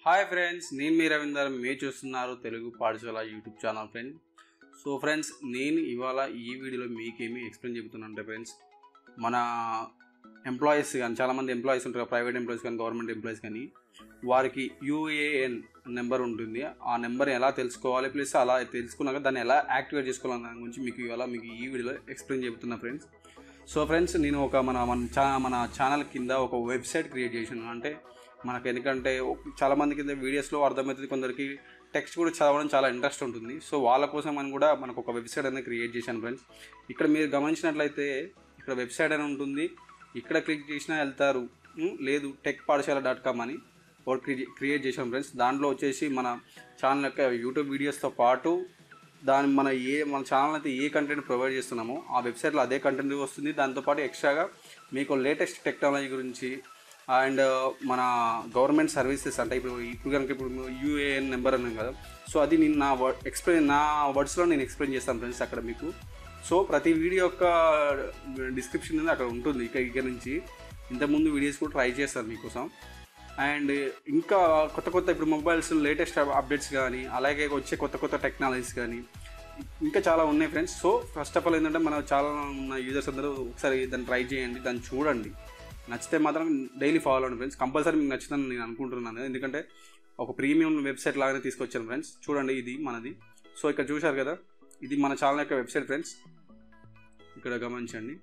Hi friends, నేను మీ రవీందర్. మీరు చూస్తున్నారు Telugu Pathashala YouTube channel friend. So friends, నేను ఇవాళ ఈ వీడియోలో మీకేమి ఎక్స్ప్లెయిన్ చెబుతున్నానంటే ఫ్రెండ్స్, మన ఎంప్లాయీస్ కానీ చాలామంది ఎంప్లాయీస్ ఉంటారు, ప్రైవేట్ ఎంప్లాయీస్ కానీ గవర్నమెంట్ ఎంప్లాయీస్ కానీ, వారికి యూఏఎన్ నెంబర్ ఉంటుంది. ఆ నెంబర్ ఎలా తెలుసుకోవాలి, ప్లస్ అలా తెలుసుకున్నాక దాన్ని ఎలా యాక్టివేట్ చేసుకోవాలన్న దాని గురించి మీకు ఈ వీడియోలో ఎక్స్ప్లెయిన్ చెబుతున్నా ఫ్రెండ్స్. సో ఫ్రెండ్స్, నేను మన ఛానల్ కింద ఒక వెబ్సైట్ క్రియేట్ చేశాను. అంటే మనకు ఎందుకంటే చాలామంది కింద వీడియోస్లో అర్థమవుతుంది, కొందరికి టెక్స్ట్ కూడా చదవడం చాలా ఇంట్రెస్ట్ ఉంటుంది. సో వాళ్ళ కోసం అని కూడా మనకు ఒక వెబ్సైట్ అనేది క్రియేట్ చేశాను ఫ్రెండ్స్. ఇక్కడ మీరు గమనించినట్లయితే ఇక్కడ వెబ్సైట్ అని ఉంటుంది. ఇక్కడ క్లిక్ చేసినా వెళ్తారు, లేదు techpathshala.com అని ఒకటి క్రియేట్ చేశాం ఫ్రెండ్స్. దాంట్లో వచ్చేసి మన ఛానల్ యొక్క యూట్యూబ్ వీడియోస్తో పాటు మన ఛానల్ అయితే ఏ కంటెంట్ ప్రొవైడ్ చేస్తున్నామో ఆ వెబ్సైట్లో అదే కంటెంట్ వస్తుంది. దాంతోపాటు ఎక్స్ట్రాగా మీకు లేటెస్ట్ టెక్నాలజీ గురించి అండ్ మన గవర్నమెంట్ సర్వీసెస్, అంటే ఇప్పుడు యూఏఎన్ నెంబర్ అన్నాం కదా, సో అది నేను నా వర్డ్స్లో నేను ఎక్స్ప్లెయిన్ చేస్తాను ఫ్రెండ్స్ అక్కడ మీకు. సో ప్రతి వీడియో యొక్క డిస్క్రిప్షన్ అనేది అక్కడ ఉంటుంది. ఇక్కడ నుంచి ఇంతకుముందు వీడియోస్ కూడా ట్రై చేస్తాను మీకోసం. అండ్ ఇంకా కొత్త ఇప్పుడు మొబైల్స్ లేటెస్ట్ అప్డేట్స్ కానీ, అలాగే వచ్చే కొత్త టెక్నాలజీస్ కానీ ఇంకా చాలా ఉన్నాయి friends. So first of all ఏంటంటే మన చాలా ఉన్న యూజర్స్ అందరూ ఒకసారి దాన్ని ట్రై చేయండి, దాన్ని చూడండి. నచ్చితే మాత్రం డైలీ ఫాలో అవ్వండి ఫ్రెండ్స్. కంపల్సరీ మీకు నచ్చుతుందని నేను అనుకుంటున్నాను, ఎందుకంటే ఒక ప్రీమియం వెబ్సైట్ లాగానే తీసుకొచ్చాను ఫ్రెండ్స్. చూడండి, ఇది మనది. సో ఇక్కడ చూశారు కదా, ఇది మన ఛానల్ యొక్క వెబ్సైట్ ఫ్రెండ్స్. ఇక్కడ గమనించండి.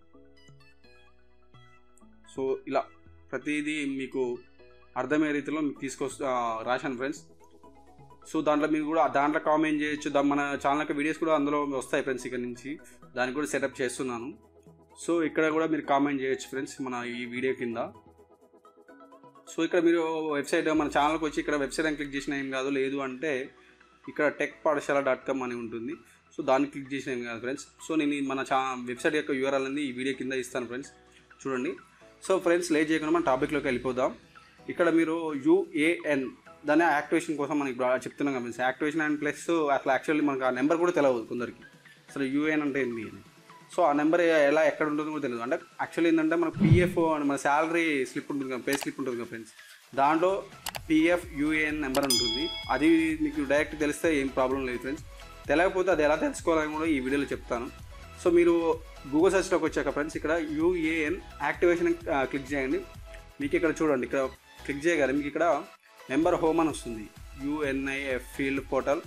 సో ఇలా ప్రతిదీ మీకు అర్థమయ్యే రీతిలో మీకు రాశాను ఫ్రెండ్స్. సో దాంట్లో మీరు కూడా దాంట్లో కామెంట్ చేయొచ్చు. మన ఛానల్ యొక్క వీడియోస్ కూడా అందులో వస్తాయి ఫ్రెండ్స్. ఇక్కడ నుంచి దాన్ని కూడా సెటప్ చేస్తున్నాను. సో ఇక్కడ కూడా మీరు కామెంట్ చేయొచ్చు ఫ్రెండ్స్ మన ఈ వీడియో కింద. సో ఇక్కడ మీరు వెబ్సైట్ మన ఛానల్కి వచ్చి ఇక్కడ వెబ్సైట్ అని క్లిక్ చేసిన ఏం కాదు, లేదు అంటే ఇక్కడ techpathshala.com అని ఉంటుంది. సో దాన్ని క్లిక్ చేసిన ఏం కాదు ఫ్రెండ్స్. సో నేను మన వెబ్సైట్ యొక్క యూఆర్ఎల్ అనేది ఈ వీడియో కింద ఇస్తాను ఫ్రెండ్స్, చూడండి. సో ఫ్రెండ్స్, లేట్ చేయకుండా మన టాపిక్లోకి వెళ్ళిపోదాం. ఇక్కడ మీరు యూఏఎన్ దాని యాక్టివేషన్ కోసం మనకి చెప్తున్నాం కదా ఫ్రెండ్స్. యాక్టివేషన్ అండ్ ప్లస్ అట్లా యాక్చువల్లీ మనకు ఆ నెంబర్ కూడా తెలియదు కొందరికి, అసలు యూఏఎన్ అంటే ఏంటి అని. సో ఆ నెంబర్ ఎలా ఎక్కడ ఉంటుందో కూడా తెలియదు. అంటే యాక్చువల్లీ ఏంటంటే మన పిఎఫ్ మన శాలరీ స్లిప్ ఉంటుంది కదా, పే స్లిప్ ఉంటుంది కదా ఫ్రెండ్స్, దాంట్లో పిఎఫ్ యూఏఎన్ నెంబర్ ఉంటుంది. అది మీకు డైరెక్ట్ తెలిస్తే ఏం ప్రాబ్లం లేదు ఫ్రెండ్స్. తెలియకపోతే అది ఎలా తెలుసుకోవాలని కూడా ఈ వీడియోలో చెప్తాను. సో మీరు గూగుల్ సెర్చ్లోకి వచ్చాక ఫ్రెండ్స్, ఇక్కడ యూఏఎన్ యాక్టివేషన్ క్లిక్ చేయండి. మీకు ఇక్కడ చూడండి, ఇక్కడ క్లిక్ చేయగానే మీకు ఇక్కడ మెంబర్ హోమ్ అని వస్తుంది. UNIF ఫీల్డ్ పోర్టల్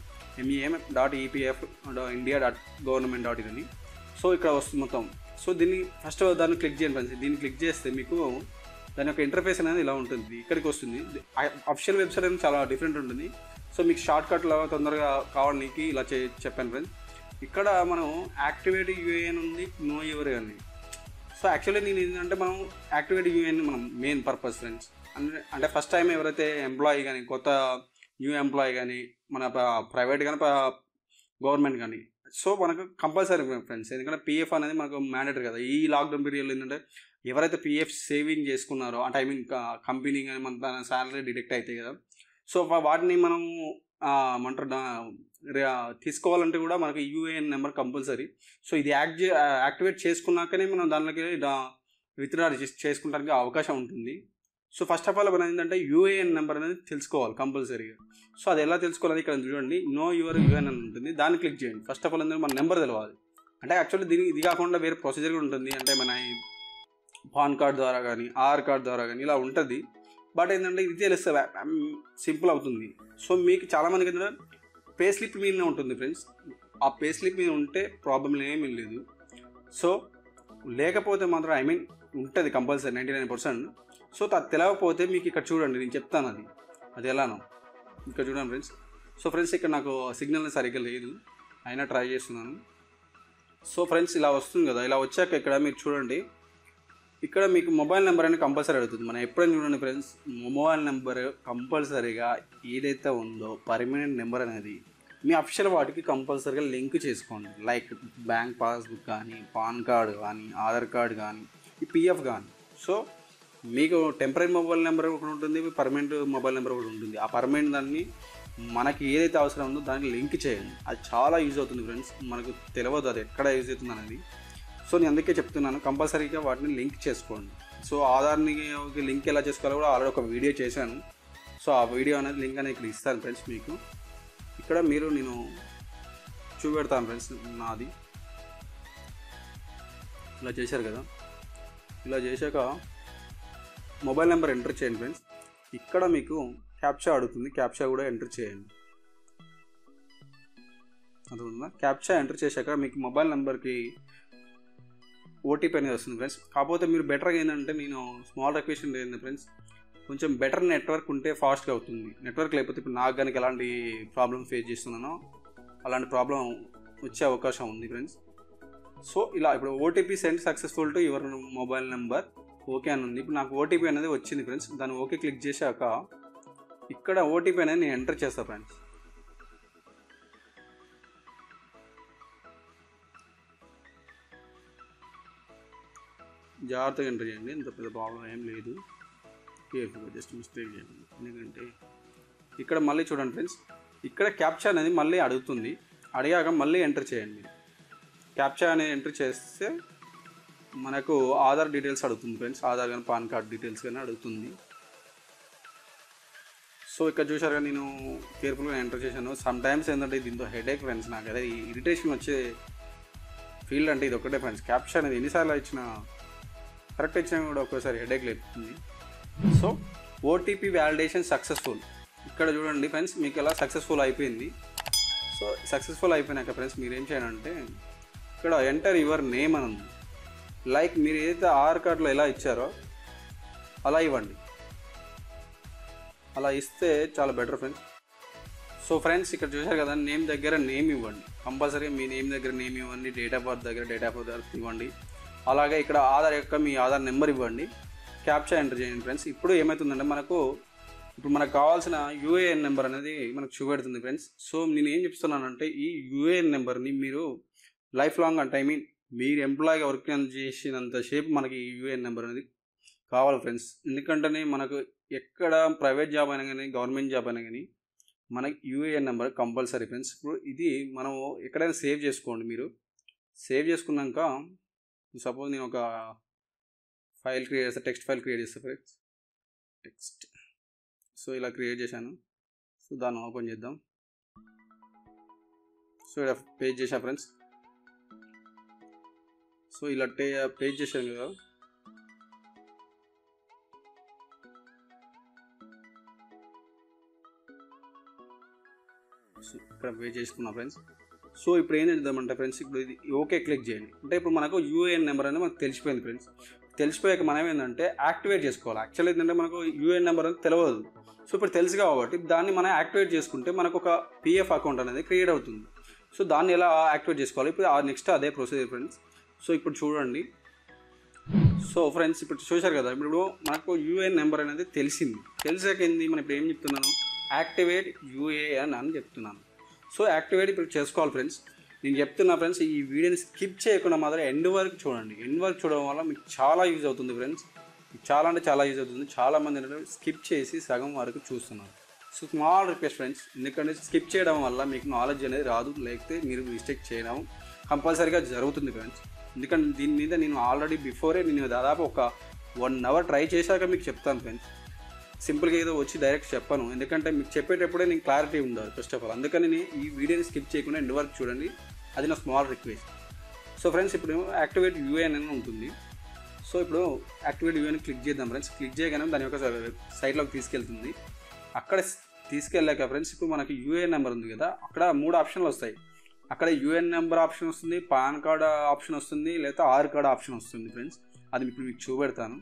mem.epf.india.government.in అని. సో ఇక్కడ వస్తుంది మొత్తం. సో దాన్ని క్లిక్ చేయండి ఫ్రెండ్స్. దీన్ని క్లిక్ చేస్తే మీకు దాని యొక్క ఇంటర్ఫేస్ అనేది ఇలా ఉంటుంది. ఇక్కడికి వస్తుంది. అఫిషియల్ వెబ్సైట్ అనేది చాలా డిఫరెంట్ ఉంటుంది. సో మీకు షార్ట్ కట్లో తొందరగా కావడానికి ఇలా చెప్పాను ఫ్రెండ్స్. ఇక్కడ మనం యాక్టివేట్ యూఏఎన్ ఉంది, నో యువర్ అని. సో యాక్చువల్లీ నేను ఏంటంటే మనం యాక్టివేట్ యూఏఎన్ మనం మెయిన్ పర్పస్ ఫ్రెండ్స్. అంటే ఫస్ట్ టైం ఎవరైతే ఎంప్లాయీ కానీ, కొత్త న్యూ ఎంప్లాయీ కానీ, మన ప్రైవేట్ కానీ గవర్నమెంట్ కానీ, సో మనకు కంపల్సరీ ఫ్రెండ్స్. ఎందుకంటే పిఎఫ్ అనేది మనకు మ్యాండేటరీ కదా. ఈ లాక్డౌన్ పీరియడ్లో ఏంటంటే ఎవరైతే పిఎఫ్ సేవింగ్ చేసుకున్నారో, అంటే ఐ మీన్ కంపెనీ కానీ మన శాలరీ డిడక్ట్ అవుతాయి కదా, సో వాటిని మనం తీసుకోవాలంటే కూడా మనకి యూఏఎన్ నెంబర్ కంపల్సరీ. సో ఇది యాక్టివేట్ చేసుకున్నాకనే మనం దానిలోకి విత్డ్రా చేసుకుంటానికి అవకాశం ఉంటుంది. సో ఫస్ట్ ఆఫ్ ఆల్ మనం ఏంటంటే యూఏఎన్ నెంబర్ అనేది తెలుసుకోవాలి కంపల్సరీగా. సో అది ఎలా తెలుసుకోవాలి, ఇక్కడ చూడండి, నో యువర్ యూఏఎన్ అని ఉంటుంది. దాన్ని క్లిక్ చేయండి. ఫస్ట్ ఆఫ్ ఆల్ ఏంటంటే మన నెంబర్ తెలియాలి. అంటే యాక్చువల్లీ ఇది కాకుండా వేరే ప్రొసీజర్ కూడా ఉంటుంది. అంటే మన పాన్ కార్డ్ ద్వారా కానీ, ఆధార్ కార్డ్ ద్వారా కానీ ఇలా ఉంటుంది. బట్ ఏంటంటే ఇది తెలిస్తే సింపుల్ అవుతుంది. సో మీకు చాలామందికి ఏంటంటే పే స్లిప్ మీదనే ఉంటుంది ఫ్రెండ్స్. ఆ పే స్లిప్ మీద ఉంటే ప్రాబ్లం ఏమీ లేదు. సో లేకపోతే మాత్రం ఐ మీన్ ఉంటుంది కంపల్సరీ 99%. సో అది తెలియకపోతే మీకు ఇక్కడ చూడండి, నేను చెప్తాను అది ఎలానో. ఇక్కడ చూడండి ఫ్రెండ్స్. సో ఫ్రెండ్స్, ఇక్కడ నాకు సిగ్నల్ సరిగ్గా లేదు, అయినా ట్రై చేస్తున్నాను. సో ఫ్రెండ్స్, ఇలా వస్తుంది కదా. ఇలా వచ్చాక ఇక్కడ మీరు చూడండి, ఇక్కడ మీకు మొబైల్ నెంబర్ అనేది కంపల్సరీ అడుగుతుంది. మనం ఎప్పుడైనా చూడండి ఫ్రెండ్స్, మొబైల్ నెంబర్ కంపల్సరీగా ఏదైతే ఉందో పర్మనెంట్ నెంబర్ అనేది మీ అఫిషియల్ వాటికి కంపల్సరీగా లింక్ చేసుకోండి. లైక్ బ్యాంక్ పాస్బుక్ కానీ, పాన్ కార్డు కానీ, ఆధార్ కార్డు కానీ, ఈ పిఎఫ్ కానీ. సో మీకు టెంపరీ మొబైల్ నెంబర్ ఒకటి ఉంటుంది, పర్మనెంట్ మొబైల్ నెంబర్ ఒకటి ఉంటుంది. ఆ పర్మనెంట్ దాన్ని మనకి ఏదైతే అవసరం ఉందో దానికి లింక్ చేయండి. అది చాలా యూజ్ అవుతుంది ఫ్రెండ్స్. మనకు తెలియదు అది ఎక్కడ యూజ్ అవుతుంది అనేది. సో నేను అందుకే చెప్తున్నాను, కంపల్సరీగా వాటిని లింక్ చేసుకోండి. సో ఆధార్ని లింక్ ఎలా చేసుకోవాలో కూడా ఆల్రెడీ ఒక వీడియో చేశాను. సో ఆ వీడియో అనేది లింక్ అనేది ఇక్కడ ఇస్తాను ఫ్రెండ్స్. మీకు ఇక్కడ నేను చూపెడతాను ఫ్రెండ్స్. నాది ఇలా చేశారు కదా, ఇలా చేశాక మొబైల్ నెంబర్ ఎంటర్ చేయండి ఫ్రెండ్స్. ఇక్కడ మీకు క్యాప్చా అడుగుతుంది, క్యాప్చా కూడా ఎంటర్ చేయండి. అర్థమవుతుందా? క్యాప్చా ఎంటర్ చేశాక మీకు మొబైల్ నెంబర్కి ఓటీపీ అనేది వస్తుంది ఫ్రెండ్స్. కాకపోతే మీరు బెటర్గా ఏంటంటే, నేను స్మాల్ రిక్వెస్ట్ ఏంటంటే ఫ్రెండ్స్, కొంచెం బెటర్ నెట్వర్క్ ఉంటే ఫాస్ట్గా అవుతుంది. నెట్వర్క్ లేకపోతే ఇప్పుడు నాకు కనుక ఎలాంటి ప్రాబ్లమ్ ఫేస్ చేస్తున్నానో అలాంటి ప్రాబ్లం వచ్చే అవకాశం ఉంది ఫ్రెండ్స్. సో ఇలా ఇప్పుడు OTP send successful to your mobile number okay అని ఉంది. ఇప్పుడు నాకు ఓటీపీ అనేది వచ్చింది ఫ్రెండ్స్. దాన్ని ఓకే క్లిక్ చేశాక ఇక్కడ ఓటీపీ అనేది నేను ఎంటర్ చేస్తాను ఫ్రెండ్స్. జాగ్రత్తగా ఎంటర్ చేయండి, ఇంత పెద్ద ప్రాబ్లం ఏం లేదు. కేర్ఫుల్గా జస్ట్ మిస్టేక్ చేయండి. ఎందుకంటే ఇక్కడ మళ్ళీ చూడండి ఫ్రెండ్స్, ఇక్కడ క్యాప్చా అనేది మళ్ళీ అడుగుతుంది. అడిగాక మళ్ళీ ఎంటర్ చేయండి. క్యాప్చా అనేది ఎంటర్ చేస్తే మనకు ఆధార్ డీటెయిల్స్ అడుగుతుంది ఫ్రెండ్స్. ఆధార్ కానీ పాన్ కార్డ్ డీటెయిల్స్ కానీ అడుగుతుంది. సో ఇక్కడ చూసారుగా నేను కేర్ఫుల్గా ఎంటర్ చేశాను. సమ్ టైమ్స్ ఏంటంటే దీంతో హెడేక్ ఫ్రెండ్స్, నాకు అదే ఇరిటేషన్ వచ్చే ఫీల్డ్ అంటే ఇది ఒకటే ఫ్రెండ్స్. క్యాప్చా అనేది ఎన్నిసార్లు ఇచ్చినా కరెక్ట్ ఇచ్చినా కూడా ఒక్కోసారి హెడేక్ లేపుతుంది. So OTP validation successful. ఇక్కడ చూడండి ఫ్రెండ్స్, మీకు ఎలా సక్సెస్ఫుల్ అయిపోయింది. సో సక్సెస్ఫుల్ అయిపోయినాక ఫ్రెండ్స్ మీరు ఏం చేయాలంటే, ఇక్కడ ఎంటర్ యువర్ నేమ్ అని ఉంది. లైక్ మీరు ఏదైతే ఆధార్ కార్డులో ఎలా ఇచ్చారో అలా ఇవ్వండి. అలా ఇస్తే చాలా బెటర్ ఫ్రెండ్స్. సో ఫ్రెండ్స్ ఇక్కడ చూసారు కదా, నేమ్ దగ్గర నేమ్ ఇవ్వండి. కంపల్సరీగా మీ నేమ్ దగ్గర నేమ్ ఇవ్వండి. డేట్ ఆఫ్ బర్త్ దగ్గర డేట్ ఆఫ్ బర్త్ ఇవ్వండి. అలాగే ఇక్కడ ఆధార్ యొక్క మీ ఆధార్ నెంబర్ ఇవ్వండి. క్యాప్చా ఎంటర్ చేయండి ఫ్రెండ్స్. ఇప్పుడు ఏమవుతుందంటే మనకు కావాల్సిన యూఏఎన్ నెంబర్ అనేది మనకు చూపెడుతుంది ఫ్రెండ్స్. సో నేను ఏం చెప్తున్నానంటే, ఈ యూఏఎన్ నెంబర్ని మీరు లైఫ్ లాంగ్ అంటే మీరు ఎంప్లాయీగా వర్క్ చేసినంతసేపు మనకి ఈ యూఏఎన్ నెంబర్ అనేది కావాలి ఫ్రెండ్స్. ఎందుకంటే మనకు ఎక్కడ ప్రైవేట్ జాబ్ అయినా కానీ గవర్నమెంట్ జాబ్ అయినా కానీ మనకి యూఏఎన్ నెంబర్ కంపల్సరీ ఫ్రెండ్స్. ఇప్పుడు ఇది మనం ఎక్కడైనా సేవ్ చేసుకోండి. మీరు సేవ్ చేసుకున్నాక సపోజ్ నేను ఒక ఫైల్ క్రియేట్ చేస్తాను, టెక్స్ట్ ఫైల్ క్రియేట్ చేస్తాను ఫ్రెండ్స్. టెక్స్ట్ సో ఇలా క్రియేట్ చేశాను. సో దాన్ని ఓపెన్ చేద్దాం. సో ఇలా పేజ్ చేశా ఫ్రెండ్స్. సో ఇలా పేజ్ చేశాను కదా. సో ఇక్కడ పేజ్ చేసుకున్నా ఫ్రెండ్స్. సో ఇప్పుడు ఏం చేద్దామంటే ఫ్రెండ్స్, ఇప్పుడు ఇది ఓకే క్లిక్ చేయండి. అంటే ఇప్పుడు మనకు యూఏఎన్ నెంబర్ అనేది మనకు తెలిసిపోయింది ఫ్రెండ్స్. తెలిసిపోయాక మనం ఏంటంటే యాక్టివేట్ చేసుకోవాలి. యాక్చువల్ ఏంటంటే మనకు యూఏఎన్ నెంబర్ అనేది తెలియదు. సో ఇప్పుడు తెలుసు కాబట్టి దాన్ని మనం యాక్టివేట్ చేసుకుంటే మనకు ఒక పిఎఫ్ అకౌంట్ అనేది క్రియేట్ అవుతుంది. సో దాన్ని ఎలా యాక్టివేట్ చేసుకోవాలి, ఇప్పుడు నెక్స్ట్ అదే ప్రొసీజర్ ఫ్రెండ్స్. సో ఇప్పుడు చూడండి. సో ఫ్రెండ్స్ ఇప్పుడు చూశారు కదా, ఇప్పుడు మనకు యూఏఎన్ నెంబర్ అనేది తెలిసాక ఏంది మనం ఇప్పుడు ఏం చెప్తున్నాను, యాక్టివేట్ యూఏఎన్ అని చెప్తున్నాను. సో యాక్టివేట్ ఇప్పుడు చేసుకోవాలి ఫ్రెండ్స్. నేను చెప్తున్నా ఫ్రెండ్స్, ఈ వీడియోని స్కిప్ చేయకుండా మాత్రం ఎండ్ వరకు చూడండి. ఎండ్ వరకు చూడడం వల్ల మీకు చాలా యూజ్ అవుతుంది ఫ్రెండ్స్. చాలా అంటే చాలా యూజ్ అవుతుంది. చాలామంది ఏంటంటే స్కిప్ చేసి సగం వరకు చూస్తున్నారు. సో స్మాల్ రిక్వెస్ట్ ఫ్రెండ్స్, ఎందుకంటే స్కిప్ చేయడం వల్ల మీకు నాలెడ్జ్ అనేది రాదు, లేకపోతే మీరు మిస్టేక్ చేయడం కంపల్సరీగా జరుగుతుంది ఫ్రెండ్స్. ఎందుకంటే దీని మీద నేను ఆల్రెడీ బిఫోరే నేను దాదాపు ఒక 1 hour ట్రై చేశాక మీకు చెప్తాను ఫ్రెండ్స్. సింపుల్గా ఏదో వచ్చి డైరెక్ట్ చెప్పను, ఎందుకంటే మీకు చెప్పేటప్పుడే నేను క్లారిటీ ఉండాలి ఫస్ట్ ఆఫ్ ఆల్. అందుకని నేను ఈ వీడియోని స్కిప్ చేయకుండా ఎండ్ వరకు చూడండి, అది నా స్మాల్ రిక్వెస్ట్. సో ఫ్రెండ్స్ ఇప్పుడు యాక్టివేట్ యూఏఎన్ అని ఉంటుంది. సో ఇప్పుడు యాక్టివేట్ యూఏఎన్ క్లిక్ చేద్దాం ఫ్రెండ్స్. క్లిక్ చేయగానే దాని యొక్క సైట్లోకి తీసుకెళ్తుంది. అక్కడ తీసుకెళ్ళాక ఫ్రెండ్స్ ఇప్పుడు మనకి యూఏఎన్ నెంబర్ ఉంది కదా, అక్కడ 3 ఆప్షన్లు వస్తాయి. అక్కడ యూఏఎన్ నెంబర్ ఆప్షన్ వస్తుంది, పాన్ కార్డ్ ఆప్షన్ వస్తుంది, లేదా ఆధార్ కార్డ్ ఆప్షన్ వస్తుంది ఫ్రెండ్స్. అది ఇప్పుడు మీకు చూపెడతాను.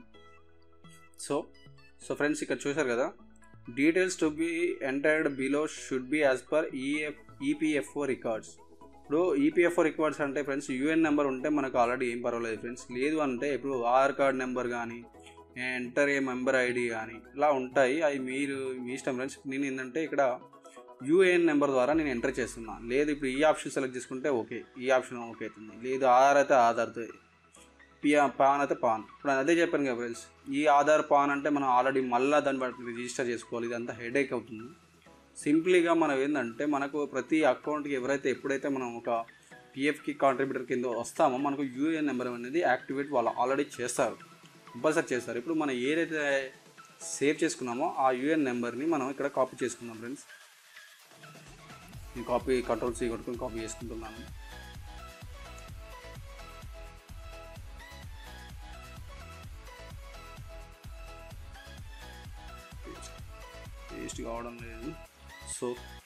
సో ఫ్రెండ్స్ ఇక్కడ చూశారు కదా, details to be entered below should be as per EPFO records. ఇప్పుడు ఈపీఎఫ్ఓ రికార్డ్స్ అంటే ఫ్రెండ్స్ యూఏఎన్ నెంబర్ ఉంటే మనకు ఆల్రెడీ ఏం పర్వాలేదు ఫ్రెండ్స్. లేదు అంటే ఇప్పుడు ఆధార్ కార్డ్ నెంబర్ కానీ ఎంటర్ ఏ మెంబర్ ఐడి కానీ ఇలా ఉంటాయి. అవి మీ ఇష్టం ఫ్రెండ్స్. నేను ఏంటంటే ఇక్కడ యూఏఎన్ నెంబర్ ద్వారా నేను ఎంటర్ చేస్తున్నాను. లేదు ఇప్పుడు ఈ ఆప్షన్ సెలెక్ట్ చేసుకుంటే ఓకే, ఈ ఆప్షన్ ఓకే అవుతుంది. లేదు ఆధార్ అయితే ఆధార్తో, పాన్ అయితే పాన్. ఇప్పుడు అదే చెప్పాను కదా ఫ్రెండ్స్, ఈ ఆధార్ పాన్ అంటే మనం ఆల్రెడీ మళ్ళీ దాన్ని బట్టి రిజిస్టర్ చేసుకోవాలి. ఇదంతా హెడేక్ అవుతుంది. సింప్లీగా మనం ఏంటంటే మనకు ప్రతి అకౌంట్కి ఎప్పుడైతే మనం ఒక పిఎఫ్కి కాంట్రిబ్యూటర్ కింద వస్తామో మనకు యూఏఎన్ నెంబర్ అనేది యాక్టివేట్ వాళ్ళు ఆల్రెడీ చేస్తారు, కంపల్సరీ చేస్తారు. ఇప్పుడు మనం ఏదైతే సేవ్ చేసుకున్నామో ఆ యూఎన్ నెంబర్ని మనం ఇక్కడ కాపీ చేసుకుందాం ఫ్రెండ్స్. నేను కంట్రోల్ C కొట్టుకొని కాపీ చేసుకుంటున్నాను. పేస్ట్ కావడం లేదు. సో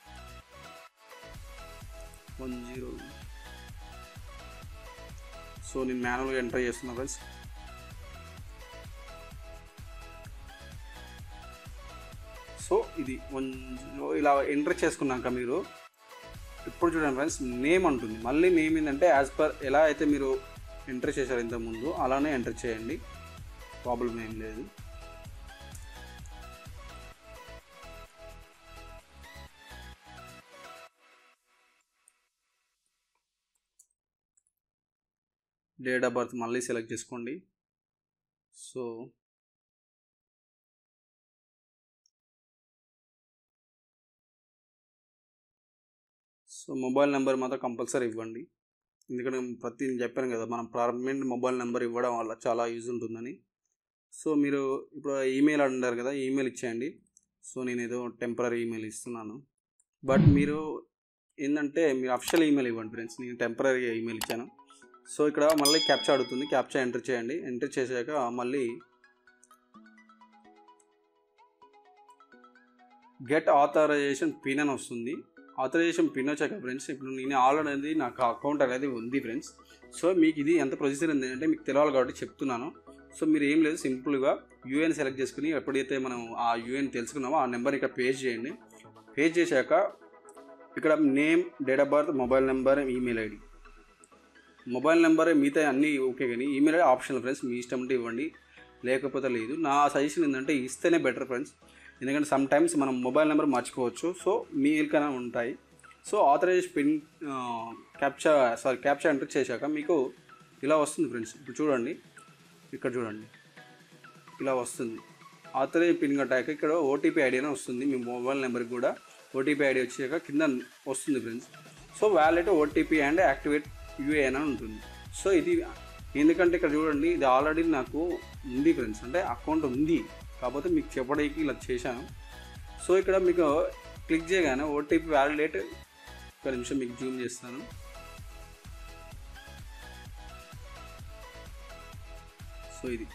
10 సో నేను మాన్యువల్గా ఎంటర్ చేస్తున్నా ఫ్రెండ్స్. సో ఇది 10 ఇలా ఎంటర్ చేసుకున్నాక మీరు ఇప్పుడు చూడండి ఫ్రెండ్స్, నేమ్ అంటుంది. మళ్ళీ నేమ్ ఏంటంటే యాజ్ పర్ ఎలా అయితే మీరు ఎంటర్ చేశారు ఇంతకుముందు అలానే ఎంటర్ చేయండి, ప్రాబ్లం ఏం లేదు. డేట్ ఆఫ్ బర్త్ మళ్ళీ సెలెక్ట్ చేసుకోండి. సో మొబైల్ నెంబర్ మాత్రం కంపల్సరీ ఇవ్వండి, ఎందుకంటే ప్రతి చెప్పాను కదా మనం పర్మనెంట్ మొబైల్ నెంబర్ ఇవ్వడం వల్ల చాలా యూజ్ ఉంటుందని. సో మీరు ఇప్పుడు ఈమెయిల్ అన్నారు కదా, ఈమెయిల్ ఇచ్చేయండి. సో నేను ఏదో టెంపరీ ఈమెయిల్ ఇస్తున్నాను, బట్ మీరు ఏంటంటే మీరు అఫిషియల్ ఈమెయిల్ ఇవ్వండి ఫ్రెండ్స్. నేను టెంపరీ ఈమెయిల్ ఇచ్చాను. సో ఇక్కడ మళ్ళీ క్యాప్చా అడుగుతుంది, క్యాప్చా ఎంటర్ చేయండి. ఎంటర్ చేశాక మళ్ళీ గెట్ ఆథరైజేషన్ పిన్ అని వస్తుంది. ఆథరైజేషన్ పిన్ వచ్చాక ఫ్రెండ్స్ ఇప్పుడు నేను ఆల్రెడీ నాకు అకౌంట్ అనేది ఉంది ఫ్రెండ్స్. సో మీకు ఇది ఎంత ప్రొసీజర్ ఉంది అంటే మీకు తెలియాలి కాబట్టి చెప్తున్నాను. సో మీరు ఏం లేదు, సింపుల్గా యూఎన్ సెలెక్ట్ చేసుకుని ఎప్పుడైతే మనం ఆ యూఎన్ తెలుసుకున్నామో ఆ నెంబర్ ఇక్కడ పేస్ట్ చేయండి. పేస్ట్ చేశాక ఇక్కడ name, date of birth, mobile number, email ID. Mobile number మిగతా అన్నీ ఓకే, కానీ ఈమెయిల్ ఐడి ఆప్షనల్ ఫ్రెండ్స్, మీ ఇష్టం ఉంటే ఇవ్వండి, లేకపోతే లేదు. నా సజెషన్ ఏంటంటే ఇస్తేనే బెటర్ ఫ్రెండ్స్, ఎందుకంటే సమ్ టైమ్స్ మనం మొబైల్ నెంబర్ మర్చిపోవచ్చు. సో మీకైనా ఉంటాయి. So authorize pin captcha enter చేశాక మీకు ఇలా వస్తుంది ఫ్రెండ్స్. ఇప్పుడు చూడండి, ఇక్కడ చూడండి ఇలా వస్తుంది. ఆథరైజ్ పిన్ కట్టాక ఇక్కడ ఓటీపీ ఐడి అని వస్తుంది. మీ మొబైల్ నెంబర్కి కూడా ఓటీపీ ఐడి వచ్చాక కింద వస్తుంది friends. So valid OTP and activate UAN అని ఉంటుంది. సో ఇది ఎందుకంటే ఇక్కడ చూడండి, ఇది ఆల్రెడీ నాకు ఉంది ఫ్రెండ్స్, అంటే అకౌంట్ ఉంది, కాకపోతే మీకు చెప్పడానికి ఇలా చేశాను. సో ఇక్కడ మీకు క్లిక్ చేయగానే ఓటీపీ వ్యాలిడేట్, ఒక నిమిషం మీకు జూమ్ చేస్తాను. సో ఇది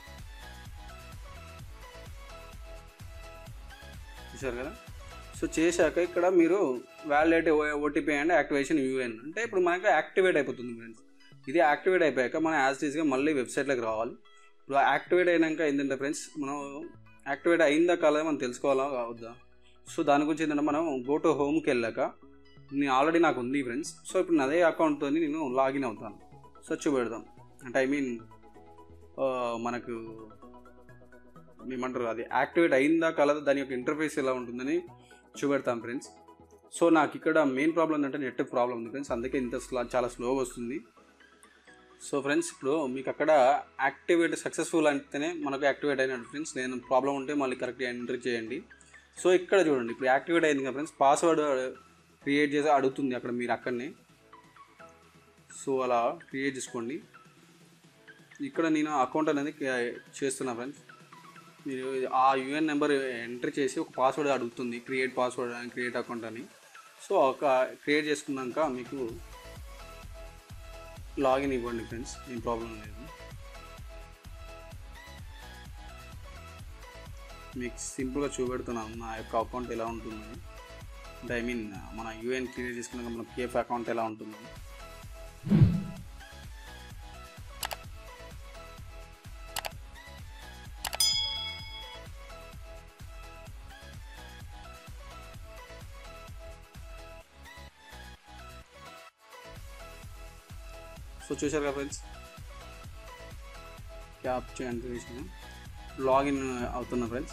చూసారు కదా. సో చేశాక ఇక్కడ మీరు validate OTP and activation UAN అంటే ఇప్పుడు మనకి యాక్టివేట్ అయిపోతుంది ఫ్రెండ్స్. ఇది యాక్టివేట్ అయిపోయాక మనం యాజ్ ఈజ్గా మళ్ళీ వెబ్సైట్లోకి రావాలి. ఇప్పుడు యాక్టివేట్ అయినాక ఏంటంటే ఫ్రెండ్స్, మనం యాక్టివేట్ అయిందా కాలేదా మనం తెలుసుకోవాలా కావద్దా. సో దాని గురించి ఏంటంటే మనం గో టు హోమ్కి వెళ్ళాక నేను ఆల్రెడీ నాకు ఉంది ఫ్రెండ్స్. సో ఇప్పుడు అదే అకౌంట్తో నేను లాగిన్ అవుతాను. సో చూపెడదాం, అంటే ఐ మీన్ మనకు ఏమంటారు, అది యాక్టివేట్ అయిందా కాలేదా దాని యొక్క ఇంటర్ఫేస్ ఎలా ఉంటుందని చూపెడతాం ఫ్రెండ్స్. సో నాకు ఇక్కడ మెయిన్ ప్రాబ్లం ఏంటంటే నెట్ ప్రాబ్లం ఉంది ఫ్రెండ్స్, అందుకే ఇంత చాలా స్లోగా వస్తుంది. సో ఫ్రెండ్స్ ఇప్పుడు మీకు అక్కడ యాక్టివేట్ సక్సెస్ఫుల్ అంటేనే మనకు యాక్టివేట్ అయినట్టు ఫ్రెండ్స్. నేను ప్రాబ్లం ఉంటే మళ్ళీ కరెక్ట్గా ఎంటర్ చేయండి. సో ఇక్కడ చూడండి, ఇప్పుడు యాక్టివేట్ అయింది కదా ఫ్రెండ్స్, పాస్వర్డ్ క్రియేట్ చేసి అడుగుతుంది అక్కడ, మీరు అక్కడనే. సో అలా క్రియేట్ చేసుకోండి. ఇక్కడ నేను అకౌంట్ అనేది చేస్తున్నా ఫ్రెండ్స్. మీరు ఆ యూఎన్ నెంబర్ ఎంటర్ చేసి ఒక పాస్వర్డ్ అడుగుతుంది, క్రియేట్ పాస్వర్డ్ అని, క్రియేట్ అకౌంట్ అని. సో ఒక క్రియేట్ చేసుకున్నాక మీకు లాగిన్ ఇవ్వండి ఫ్రెండ్స్, ఏం ప్రాబ్లం లేదు. మీకు సింపుల్గా చూపెడుతున్నాను నా యొక్క అకౌంట్ ఎలా ఉంటుందని, అంటే ఐ మీన్ మన యూఎన్ క్రియేట్ చేసుకున్నాక మన పిఎఫ్ అకౌంట్ ఎలా ఉంటుందని. సో చూశారు కదా ఫ్రెండ్స్, క్యాప్చా ఎంటర్ చేసిన లాగిన్ అవుతున్నా ఫ్రెండ్స్.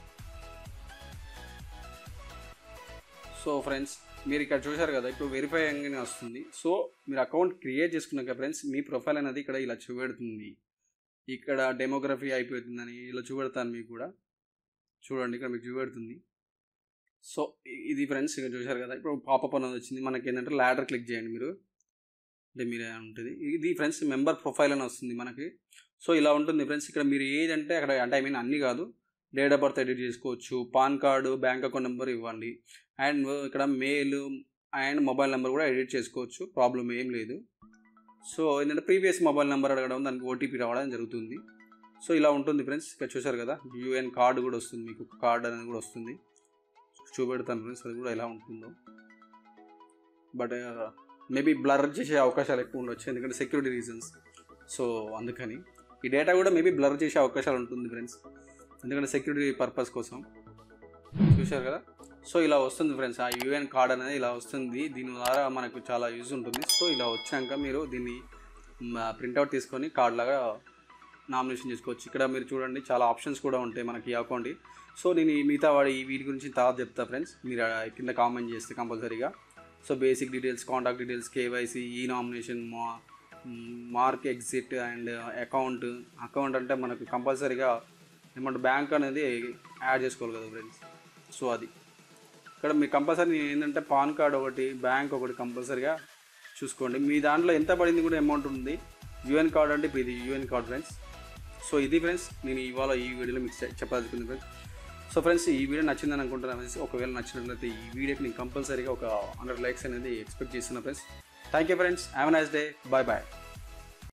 సో ఫ్రెండ్స్ మీరు ఇక్కడ చూశారు కదా, ఇప్పుడు వెరిఫై అయ్యానే వస్తుంది. సో మీరు అకౌంట్ క్రియేట్ చేసుకున్నాక ఫ్రెండ్స్ మీ ప్రొఫైల్ అనేది ఇక్కడ ఇలా చూపెడుతుంది. ఇక్కడ డెమోగ్రఫీ అయిపోతుందని ఇలా చూపెడతాను మీకు కూడా. చూడండి ఇక్కడ మీకు చూపెడుతుంది. సో ఇది ఫ్రెండ్స్ ఇక్కడ చూశారు కదా, ఇప్పుడు పాపప్ అనేది వచ్చింది. మనకి ఏంటంటే ల్యాడర్ క్లిక్ చేయండి మీరు, అంటే మీరే ఉంటుంది. ఇది ఫ్రెండ్స్ మెంబర్ ప్రొఫైల్ అని వస్తుంది మనకి. సో ఇలా ఉంటుంది ఫ్రెండ్స్. ఇక్కడ మీరు ఏదంటే అక్కడ, అంటే ఐ మీన్ అన్నీ కాదు, డేట్ ఆఫ్ బర్త్ ఎడిట్ చేసుకోవచ్చు, PAN card, bank account number ఇవ్వండి, అండ్ ఇక్కడ మెయిల్ అండ్ మొబైల్ నెంబర్ కూడా ఎడిట్ చేసుకోవచ్చు, ప్రాబ్లం ఏం లేదు. సో ఏంటంటే ప్రీవియస్ మొబైల్ నెంబర్ అడగడం, దానికి ఓటీపీ రావడం జరుగుతుంది. సో ఇలా ఉంటుంది ఫ్రెండ్స్. ఇక్కడ చూసారు కదా, యూఎన్ కార్డు కూడా వస్తుంది, మీకు కార్డు అనేది కూడా వస్తుంది, చూపెడతాను ఫ్రెండ్స్ అది కూడా ఎలా ఉంటుందో. బట్ మేబీ బ్లర్ చేసే అవకాశాలు ఎక్కువ ఉండొచ్చు, ఎందుకంటే సెక్యూరిటీ రీజన్స్. సో అందుకని ఈ డేటా కూడా మేబీ బ్లర్ చేసే అవకాశాలు ఉంటుంది ఫ్రెండ్స్, ఎందుకంటే సెక్యూరిటీ పర్పస్ కోసం. చూశారు కదా. సో ఇలా వస్తుంది ఫ్రెండ్స్, ఆ యూఎన్ కార్డ్ అనేది ఇలా వస్తుంది. దీని ద్వారా మనకు చాలా యూజ్ ఉంటుంది. సో ఇలా వచ్చాక మీరు దీన్ని ప్రింట్అవుట్ తీసుకొని కార్డ్ లాగా నామినేషన్ చేసుకోవచ్చు. ఇక్కడ మీరు చూడండి, చాలా ఆప్షన్స్ కూడా ఉంటాయి మనకి ఈ అకౌంట్. సో నేను మిగతా వీటి గురించి తర్వాత చెప్తా ఫ్రెండ్స్, మీరు కింద కామెంట్ చేస్తే కంపల్సరీగా. So basic details, contact details, KYC, ఈ nomination, mark exit and account అంటే మనకు కంపల్సరీగా ఏమంటే బ్యాంక్ అనేది యాడ్ చేసుకోవాలి కదా ఫ్రెండ్స్. సో అది ఇక్కడ మీకు కంపల్సరీ ఏంటంటే పాన్ కార్డ్ ఒకటి, బ్యాంక్ ఒకటి కంపల్సరీగా చూసుకోండి. మీ దాంట్లో ఎంత పడింది కూడా అమౌంట్ ఉంది. యూఎన్ కార్డ్ అంటే ఇప్పుడు ఇది యూఎన్ కార్డ్ ఫ్రెండ్స్. సో ఇది ఫ్రెండ్స్, నేను ఇవాళ ఈ వీడియోలో మీకు చెప్పాల్సింది ఫ్రెండ్స్. సో ఫ్రెండ్స్, ఈ వీడియో నచ్చిందని అనుకుంటున్నాను ఫ్రెండ్స్. ఒకవేళ నచ్చినట్లయితే ఈ వీడియోకి నేను కంపల్సరీగా ఒక 100 లైక్స్ అనేది ఎక్స్పెక్ట్ చేస్తున్నా friends. Thank you friends, have a nice day, bye bye.